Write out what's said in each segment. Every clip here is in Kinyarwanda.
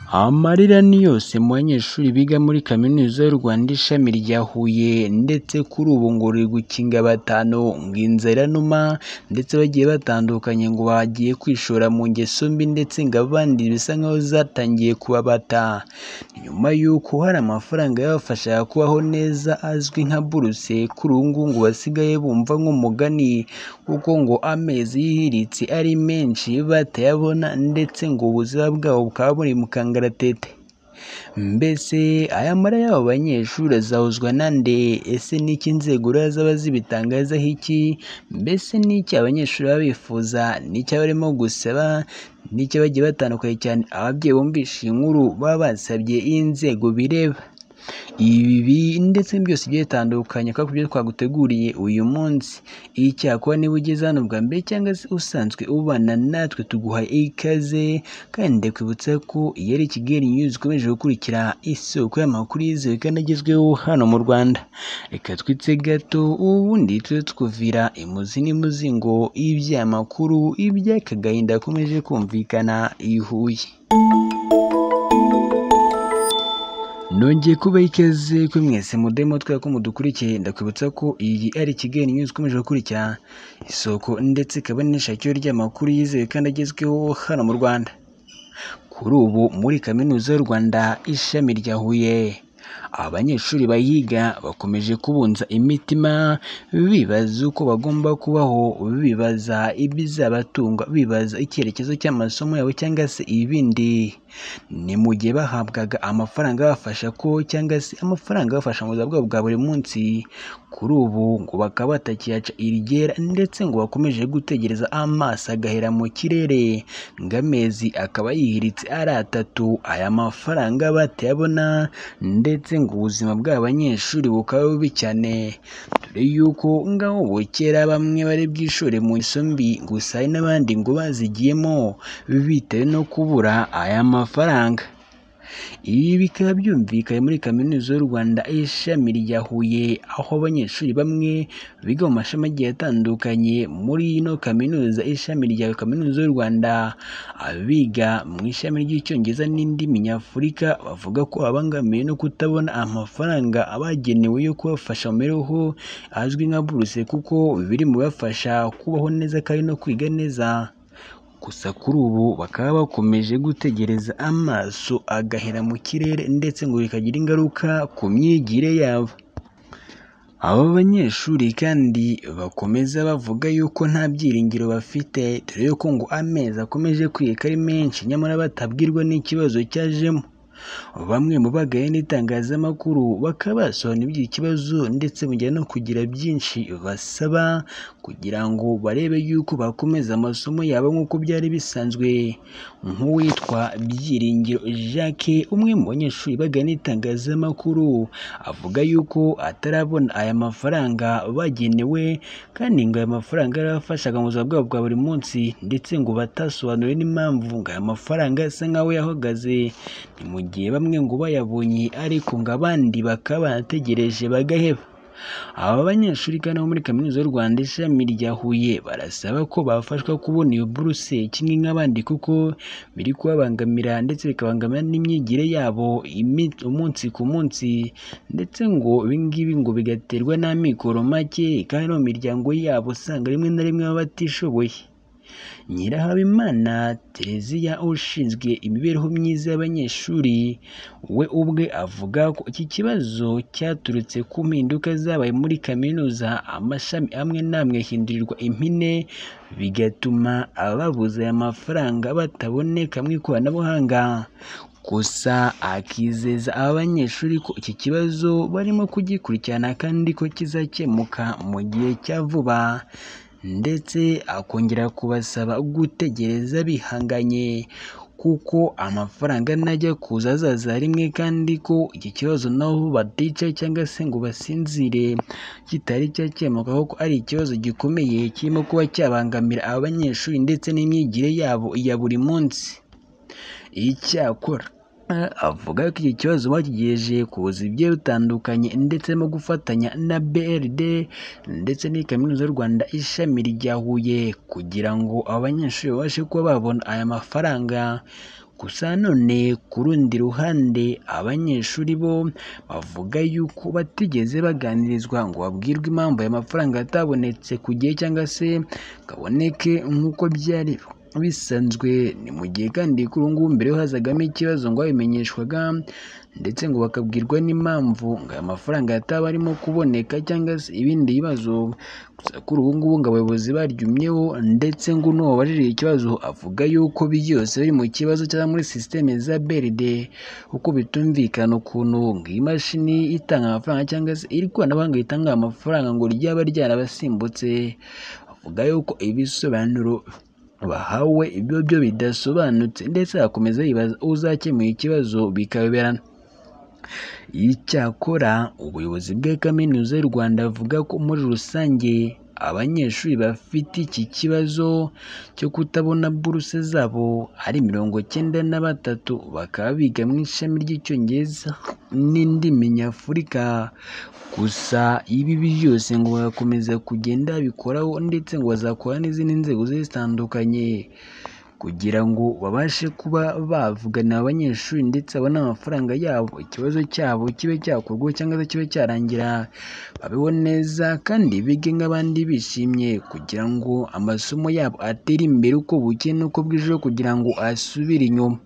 Amarira ni yose mu banyeshuri biga muri Kaminuza y'u Rwanda ishami rya Huye, ndetse kuri ubu ngo ruri gukinga batanu ngo inzara numa, ndetse bagiye batandukanye ngo bagiye kwishora mu ngeso mbi, ndetse ngo abandi bisa nkaho zatangiye kubabata, nyuma y'uko hari amafaranga yabafashaga kubaho neza azwi nka buruse, kuri ubu ngubu ngo basigaye bumva nk'umugani kuko ngo amezi yihiritse ari menshi batayabona, ndetse ngo ubuzima bwabo bukaba buri mu kangaratete. Mbese aya marira y'abo banyeshuri azahuzwa nande? Ese n'iki inzego zaba zibitangazaho iki? Mbese n'iki abanyeshuri baba bifuza? N'icyo barimo gusaba? N'icyo bagiye batandukanye cyane ababyeyi bumvishe iyi nkuru baba basabye inzego bireba? Ibi ndetse byose bigiye bitandukanye kwa kubyo twaguteguriye uyu munsi. Icyakora niba ugeze hano bwa mbere cyangwa se usanzwe ubana natwe, tuguha ikaze kandi ndakwibutsa ko iyo ari Kigali News ikomeje gukurikira isoko y'amakuru yizewe kandi agezweho hano mu Rwanda. Reka twitse gato ubundi tujye tukuvira imuzi n'imuzingo iby'amakuru iby'aka gahinda gakomeje kumvikana i Huye. Nongeye kuba ikaze kuri mwese mudemo twako mudukurikiye, ndakwibutsa ko iyi ari Kigali News ikomeje gukurikira isoko ndetse ikaba n'ishakiro ry'amakuru yizewe kandi agezweho hano mu Rwanda. Kuri ubu muri Kaminuza y'u Rwanda ishami rya Huye, abanyeshuri bayiga bakomeje kubunza imitima, bibaza uko bagomba kubaho, bibaza ibizabatunga, bibaza icyerekezo cy'amasomo yabo cyangwa se ibindi. Ni mu gihe bahabwaga amafaranga abafasha ko cyangwa se amafaranga abafasha mu buzima bwabo bwa buri munsi, kuri ubu ngo bakaba batakiyaca iryera, ndetse ngo bakomeje gutegereza amaso agahera mu kirere, ngo amezi akaba yihiritse ari atatu aya mafaranga batayabona, ndetse ngo ubuzima bw'abanyeshuri bukaba bubi cyane, dore yuko ngaho bukera bamwe bari bwishore mu ngeso mbi, gusa hari n'abandi ngo bazigiyemo bitewe no kubura aya mafaranga. Ibi bikaba byumvikanye muri Kaminuza y'u Rwanda ishami rya Huye, aho abanyeshuri bamwe biga mu mashami agiye atandukanye muri ino kaminuza ishami rya Kaminuza y'u Rwanda, abiga mu ishami ry'icyongereza n'indimi nyafurika bavuga ko abangamiwe no kutabona amafaranga abagenewe yo kubafasha mu mibereho azwi nka buruse, kuko biri mu bibafasha kubaho neza kandi no kwiga neza. Gusa kuri ubu bakaba bakomeje gutegereza amaso agahera mu kirere, ndetse ngo bikagira ingaruka ku myigire yabo. Aba banyeshuri kandi bakomeza bavuga yuko nta byiringiro bafite, dore yuko ngo amezi akomeje kwiga ari menshi nyamara batabwirwa n'ikibazo cyajemo. Bamwe mu bagaye n'itangazamakuru bakaba basobanura iby'iki kibazo, ndetse bajya no kugira byinshi basaba kugira ngo barebe yuko bakomeza amasomo yabo nk'uko byari bisanzwe. Nk'uwitwa Byiringiro Jacques, umwe mu banyeshuri bagaye n'itangazamakuru, avuga yuko atarabona aya mafaranga bagenewe, kandi ngo aya mafaranga yarabafashaga mu buzima bwabo bwa buri munsi, ndetse ngo batasobanuriwe n'impamvu ngo aya mafaranga asa nkaho yahagaze. Ni mu gihe bamwe ngo bayabonye, ariko ngo abandi bakaba banategereje bagaheba. Aba banyeshuri kandi bo muri Kaminuza y'u Rwanda ishami rya Huye barasaba ko bafashwa kubona iyo buruse kimwe nk'abandi, kuko biri kubabangamira ndetse bikabangamira n'imyigire yabo umunsi ku munsi, ndetse ngo ibingibi ngo bigaterwa n'amikoro make, kandi no mu miryango yabo usanga rimwe na rimwe baba batishoboye. Nyirahabimana Tereziya ushinzwe imibereho myiza y'abanyeshuri, we ubwe avuga ko iki kibazo cyaturutse ku mpinduka zabaye muri kaminuza, amashami amwe n'amwe ahindurirwa impine, bigatuma ababuze aya mafaranga bataboneka mu ikoranabuhanga. Gusa akizeza aba banyeshuri ko iki kibazo barimo kugikurikirana kandi ko kizakemuka mu gihe cya vuba, ndetse akongera kubasaba gutegereza bihanganye, kuko amafaranga najya kuza azaza rimwe, kandi ko iki kibazo nabo batica cyangwa se ngo basinzire kitari cyakemuka, kuko ari ikibazo gikomeye kirimo kuba cyabangamira aba banyeshuri ndetse n'imyigire yabo ya buri munsi. Icyakora avuga ko iki kibazo bakigejeje ku buyobozi bugiye butandukanye, ndetse no gufatanya na BRD ndetse n'iyi Kaminuza y'u Rwanda ishami rya Huye, kugira ngo abanyeshuri babashe kuba babona aya mafaranga, Gusa none ku rundi ruhande abanyeshuri bo bavuga yuko batigeze baganirizwa ngo babwirwe impamvu aya mafaranga atabonetse ku gihe cyangwa se kaboneke nk'uko byari bisanzwe. Ni mu gihe kandi kuri ubu ngubu mbere hazagamo ikibazo ngo babimenyeshwaga ndetse ngo bakabwirwa n'impamvu ngo aya mafaranga yataba arimo kuboneka cyangwa se ibindi bibazo. Gusa kuri ubu ngubu ngo abayobozi baryumyeho ndetse ngo n'uwabajije ikibazo avuga yuko byose biri mu kibazo cyangwa muri sisiteme za BRD, uko bitumvikana ukuntu ngo iyi mashini itanga amafaranga cyangwa se iri koranabuhanga ritanga amafaranga ngo ryaba ryarabasimbutse. Avuga yuko ibisobanuro bahawe ibyo bidasobanutse ndetse akomeza yibaza uzakemura ikibazo bikayoberana. Icyakora ubuyobozi bwa Kaminuza y'u Rwanda buvuga ko muri rusange abanyeshuri bafite iki kibazo cyo kutabona buruse zabo ari 93, bakaba biga mu ishami ry'Icyongereza n'indimi nyafurika. Gusa ibi byose ngo bagakomeza kugenda babikoraho ndetse ngo bazakora n'izindi nzego zitandukanye kugira ngo babashe kuba bavugana abanyeshuri ndetse babone amafaranga yabo, ikibazo cyabo kibe cyakorwa cyangwa se kibe cyarangira, babeho neza kandi bige nk'abandi bishimye kugira ngo amasomo yabo atere imbere uko bukeye n'uko bwije kugira ngo asubire inyuma.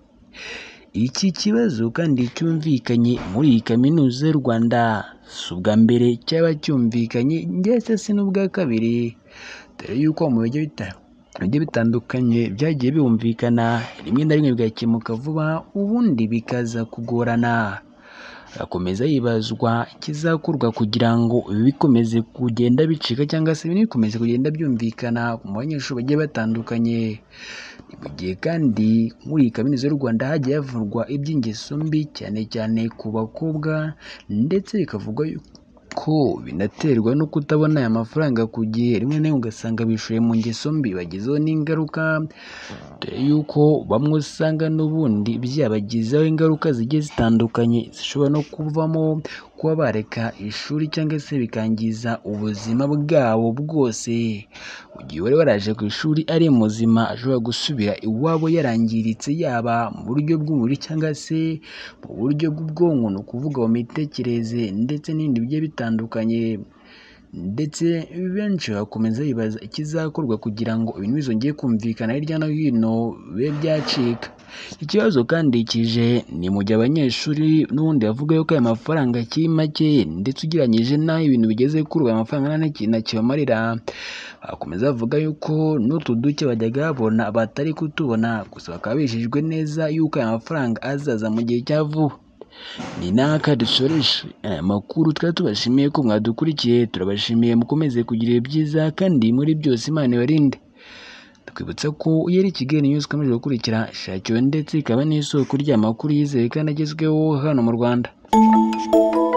Iki kibazo kandi cyumvikanye muri iyi Kaminuza y'u Rwanda si ubwa mbere cyaba cyumvikanye ndetse si n'ubwa kabiri, dore yuko mu bigiye bitandukanye byagiye bumvikana rimwe na rimwe bigakemuka vuba ubundi bikaza kugorana. Hakomeza yibazwa ikizakorwa kugira ngo bikomeze kugenda bicika cyangwa se bikomeze kugenda byumvikana mu banyeshuri bagiye batandukanye. Ni mu gihe kandi muri iyi Kaminuza y'u Rwanda hagiye havurwa iby'ingeso mbi cyane cyane ku bakobwa ndetse bikavugwa ko binaterwa no kutabona aya mafaranga ku gihe, rimwe na rimwe ugasanga bishuye mu ngeso mbi bagezeho n'ingaruka, dore yuko bamwe usanga n'ubundi byabagizeho ingaruka zigiye zitandukanye zishobora no kuvamo kuba bareka ishuri cyangwa se bikangiza ubuzima bwabo bwose. Mu gihe wari waraje ku ishuri ari muzima ashobora gusubira iwabo yarangiritse, yaba mu buryo bw'umubiri cyangwa se mu buryo bw'ubwonko, ni ukuvuga mu mitekerereze ndetse n'ibindi bigiye bitandukanye. Ndetse benshi bakomeza bibaza ikizakorwa kugira ngo ibintu bizongere kumvikana hirya no hino bibe byacika. Ikibazo kandi kije ni mu gihe abanyeshuri n'ubundi bavuga yuko aya mafaranga akiri make ndetse ugereranyije n'aho ibintu bigeze kuri ubu aya mafaranga nta kintu kibamarira. Bakomeza bavuga yuko n'utu duke bajyaga babona batari kutubona, gusa bakaba bijejwe neza yuko aya mafaranga azaza mu gihe cya vuba. Ni n'aka dusoreje aya makuru, twari tubashimiye ko mwadukurikiye, turabashimiye mukomeze kugira byiza kandi muri byose Imana ibarinde. Twibutsa ko iyo ari Kigali News ikomeje gukurikira shakiwe ndetse ikaba n'isoko ry'amakuru yizewe kandi agezweho hano mu Rwanda.